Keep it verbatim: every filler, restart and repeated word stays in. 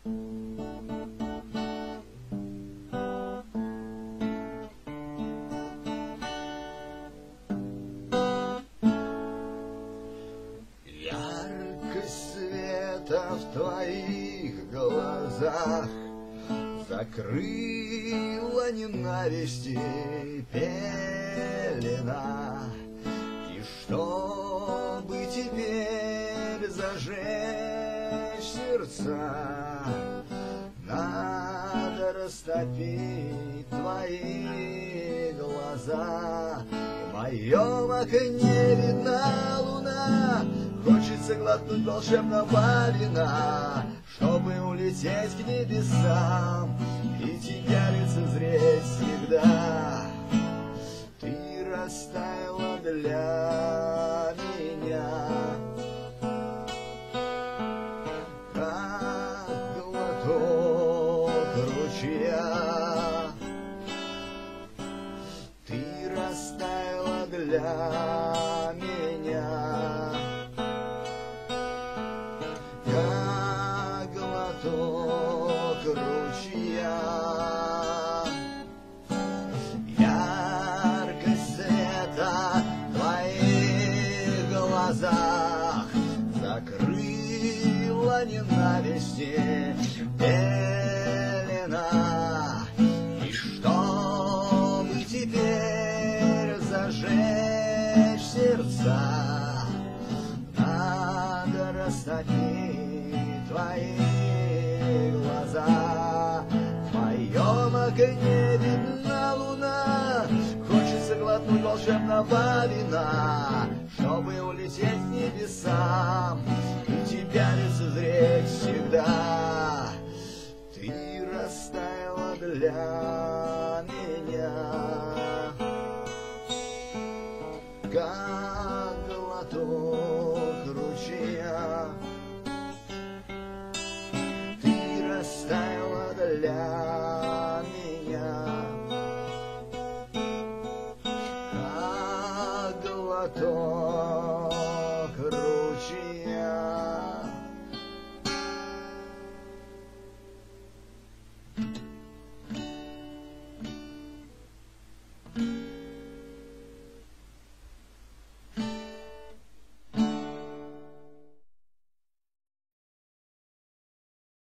Яркость света в твоих глазах закрыла ненависти пелена. И чтобы теперь зажечь сердца, надо растопить твои глаза. В моем окне видна луна, хочется глотнуть волшебного вина, чтобы улететь к небесам и тебя лицезреть всегда. Ты растаяла для меня, как глоток ручья. Ты растаяла для меня, как глоток ручья. Яркость света в твоих глазах закрыла ненависти пелена. И чтобы теперь зажечь сердца, надо растопить твои глаза. В моем окне видна луна, хочется глотнуть волшебного вина, чтобы улететь к небесам и тебя лицезреть всегда. Ты растаяла для меня, как глоток ручья. Ты растаяла для меня, как глоток